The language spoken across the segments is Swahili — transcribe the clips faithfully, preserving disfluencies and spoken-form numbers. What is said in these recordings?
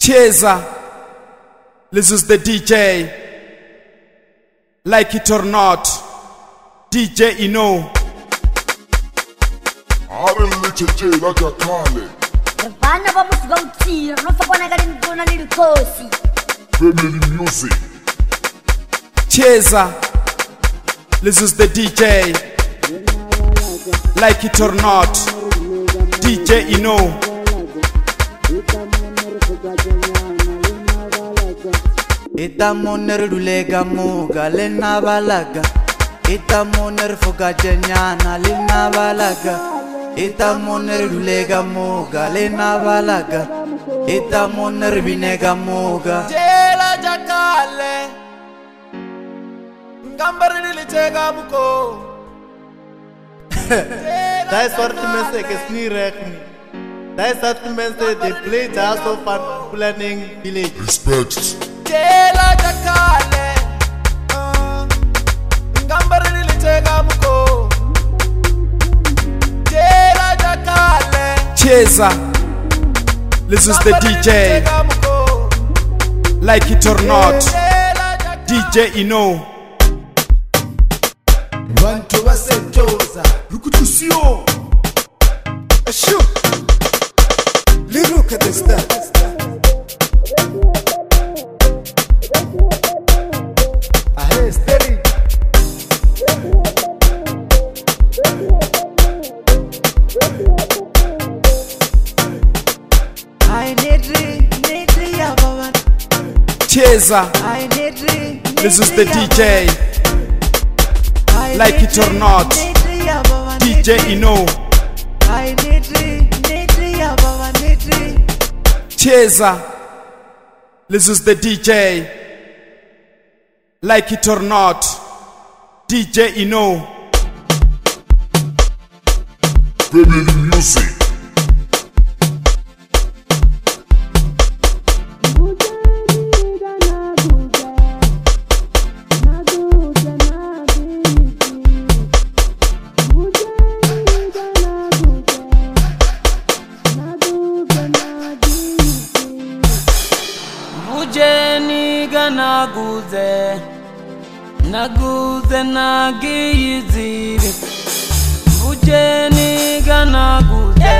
Cheza, this is the D J. Like it or not, D J Ino. Little J, like I call it. Bana vamos gautir, não fa bona gari ngona ni likosi. Family music. Cheza, this is the D J. Like it or not, D J Ino. Ita moner dulega muga lena balaga. Ita moner fuga janyana lena balaga. Ita moner dulega muga lena balaga. Ita moner binega muga. Jela jakale ngambari nilitega buko. That is what the message is ni rekni. That is what the message they play just for fun planning village. Respect. Jela jakale ngambari nilitega buko. Jela jakale. Cheza, this is the D J. Like it or not, D J Ino. Bantu basentoza rukutusio ashu liruka desta ahe steady I need need ya baba. Cheza, I need this is the D J. Like it or not, D J Ino. Cheza, this is the D J. Like it or not, D J Ino. Family music. Naguze, naguze nagiyizibe. Bujeni ga naguze,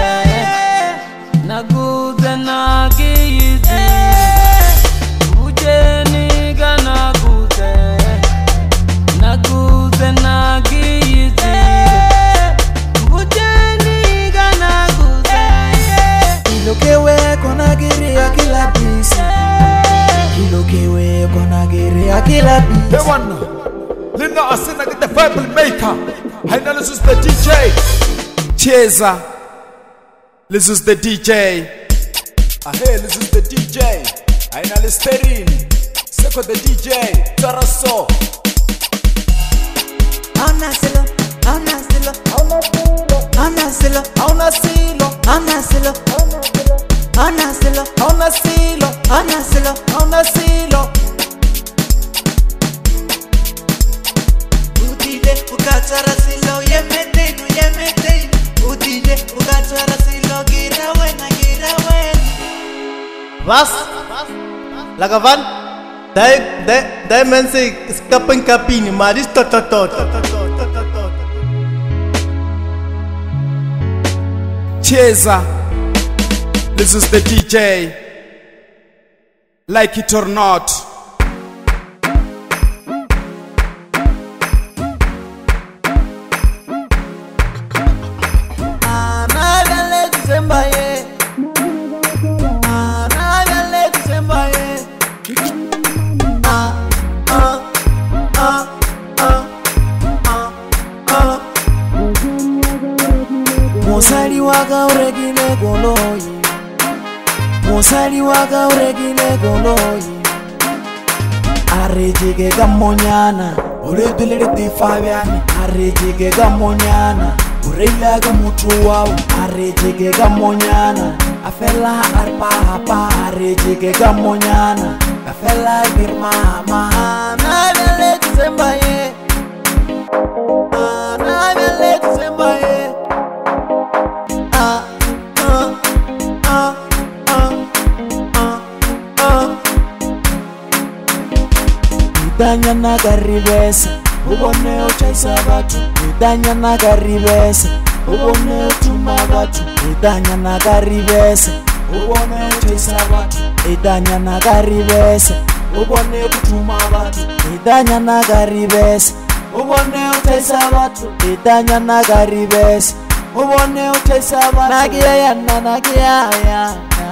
naguze nagiyizibe. Bujeni ga naguze, naguze nagiyizibe. Bujeni ga naguze. Ilokewe kona giri akila bisi. Ilokewe kona giri akila bisi. Hey one, Linda Asina get the Bible maker. I know this is the D J. Cheza, this is the D J. Ah hey, this is the D J. I know the Sterin. Seko the D J. Taraso. Auna silo, auna silo, auna silo, auna silo, auna silo, auna silo, auna silo, auna silo, auna silo, auna silo. Udile ukachara silo yemete no yemete. Udile ukachara silo gira wena gira wena. Was? Lagavan? Dai dai dai mense escapan capini maris tot tot tot. Cheza, this is the D J. Like it or not. Musali waga uregile goloyi. Musali waga uregile goloyi. Arejige gamonyana, uredulere di Fabiani. Arejige gamonyana, urela gamutu wau. Arejige gamonyana, afela arpa hapa. Arejige gamonyana, afela girmama. Anavele tsembaye, anavele tsembaye. Itanya nakaribese ubone uchaisa batho. Itanya nakaribese ubone utuma batho. Itanya nakaribese ubone uchaisa batho. Itanya nakaribese ubone utuma batho. Itanya nakaribese ubone uchaisa batho. Itanya nakaribese ubone uchaisa batho. Nagia ya nagia ya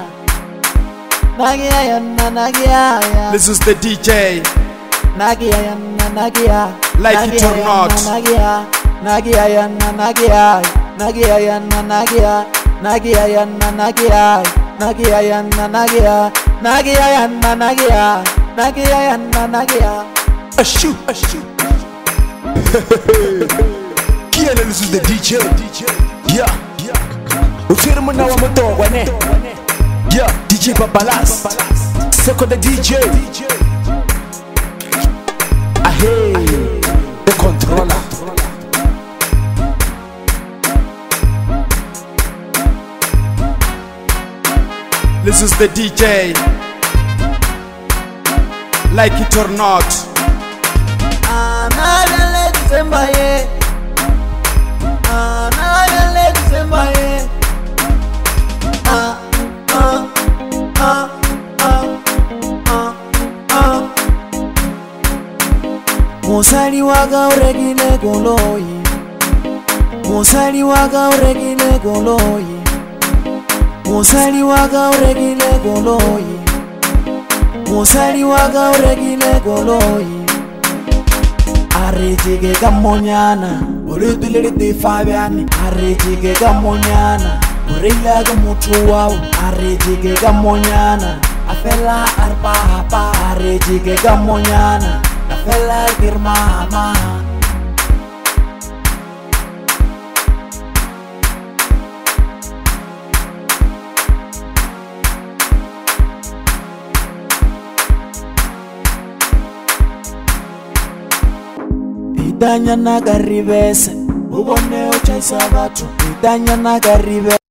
nagia ya nagia ya. This is the D J. Nagia ya nagia. Like it or not. Nagia nagia ya nagia. Nagia ya nagia. Nagia ya nagia. Nagia ya nagia. Nagia ya nagia. Nagia ya nagia. A shoot, a shoot. Kiana, this is the D J. Yeah, yeah. Ufirmu na wa mutogwa ne. Yeah, D J Babalas. Seko the D J. Ahey, the controller. This is the D J. Like it or not. Anagale December. Anagale December. Ah ah ah ah ah ah. Musali waga uregile goloyi. Musali waga uregile goloyi. Musali waga uregile goloyi. Musali waga uregile goloyi. Arejige kamonyana uridulele de Fabian. Arejige kamonyana urila ga mutu wao. Arejige kamonyana afela arpa hapa. Arejige kamonyana afela girmama. Itanya nakaribese ubone uchaisa batho. Itanya nakaribese